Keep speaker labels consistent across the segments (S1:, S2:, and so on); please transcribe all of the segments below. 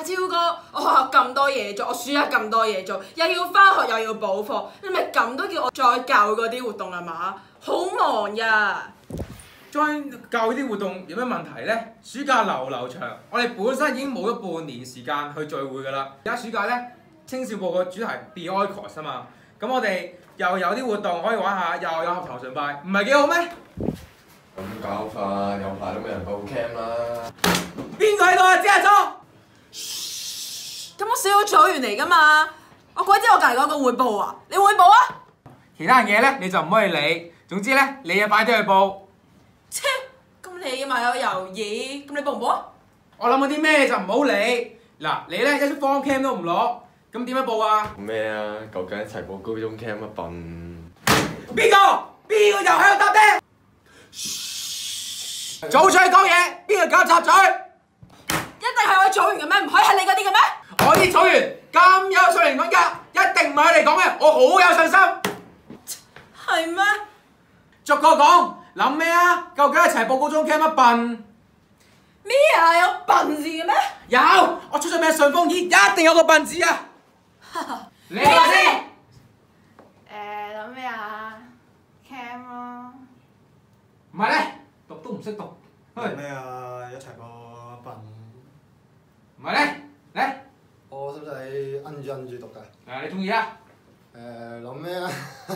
S1: 阿超哥，我學校咁多嘢做，我暑假咁多嘢做，又要返學又要補課，你咪咁都叫我再教嗰啲活動係嘛？好忙呀！
S2: 再教啲活動有咩問題呢？暑假流長，我哋本身已經冇咗半年時間去聚會㗎啦。而家暑假呢，青少部個主題 Be Oikos 啊嘛，咁我哋又有啲活動可以玩下，又有合頭崇拜，唔係幾好咩？
S3: 咁搞法有排都冇人報 cam 啦。
S2: 邊個喺度啊？知阿聰？
S1: 咁我小組員嚟㗎嘛，我鬼知我隔離嗰個會報啊？你會報啊？
S2: 其他嘢呢，你就唔可以理。總之呢，你就快啲去報。
S1: 切！咁你咪有猶豫，咁你報唔報啊？
S2: 我諗嗰啲咩就唔好理。嗱，你呢，一張 form cam 都唔攞，咁點樣報啊？
S3: 咩啊？究竟一齊報高中 cam 乜笨？
S2: 邊個又喺度答爹？早出去講嘢，邊個搞插嘴？
S1: 一定係我組員嘅咩？唔可以係你嗰啲嘅咩？
S2: 我啲組員咁有水平講價，一定唔係佢哋講嘅，我好有信心。
S1: 係咩？
S2: 逐個講，諗咩啊？究竟一齊報高中 cam 乜笨？
S1: 咩啊？有笨字嘅咩？
S2: 有，我出咗名順風耳，一定有個笨字啊！你話先。
S4: 諗咩啊 ？cam 咯。
S2: 唔係咧，讀都唔識讀。
S5: 諗咩啊？一齊個笨。
S2: 唔係咧，嚟。
S5: 我使唔使摁住讀㗎？
S2: 你中意啊？
S5: 諗咩啊？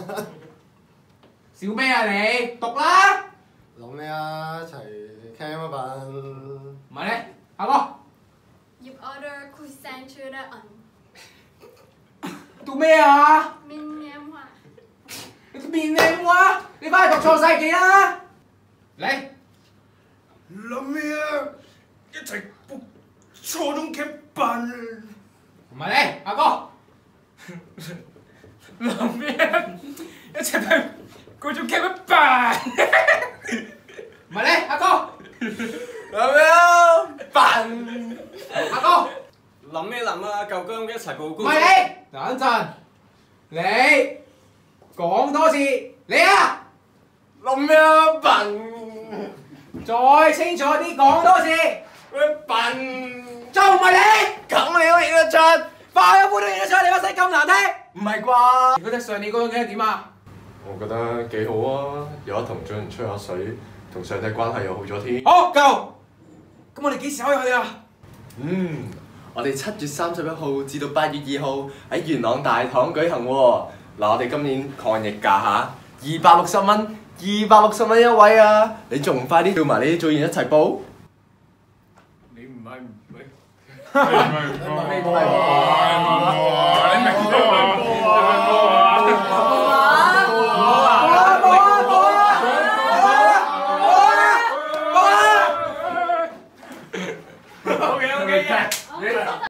S2: 笑咩啊你？讀啦！
S5: 諗咩啊？一齊 cam 啊笨。
S2: 唔係咧，下個。
S4: 入 order could send to the on。
S2: 讀咩啊？
S4: 面臉話。
S2: 面靚話，你翻去讀錯世紀啦！嚟。
S5: 諗咩啊？一齊報初中 cam 笨。
S2: 唔係咧，阿哥。諗咩啊？一齊報高中 cam 乜笨？唔係咧，阿哥。
S5: 諗咩啊？笨。
S2: 阿哥。
S6: 諗咩諗啊？舊姜一齊報高。
S2: 唔係你，等陣。你講多次，你啊。
S5: 諗咩啊？笨。
S2: 再清楚啲講多次。
S5: 咩笨？
S2: 就唔係你。
S5: 咁你都認得出？
S2: 化咗灰都認得出，你把聲咁難聽。
S5: 唔係啩？
S2: 你覺得上年嗰種嘅點啊？
S3: 我覺得幾好啊，有得同俊吹下水，同上帝關係又好咗添。
S2: 好夠。咁我哋幾時可以去啊？
S3: 我哋7月31號至到8月2號喺元朗大堂舉行喎。嗱，我哋今年抗疫價嚇260蚊，260蚊一位啊！你仲唔快啲叫埋你啲組員一齊報？
S2: 你唔係唔係？
S5: 你唔係